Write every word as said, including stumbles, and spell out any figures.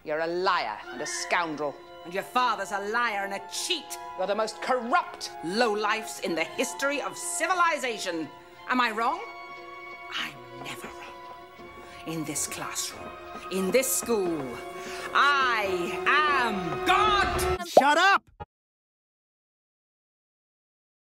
You're a liar and a scoundrel. And your father's a liar and a cheat. You're the most corrupt lowlifes in the history of civilization. Am I wrong? I'm never wrong. In this classroom, in this school, I am God.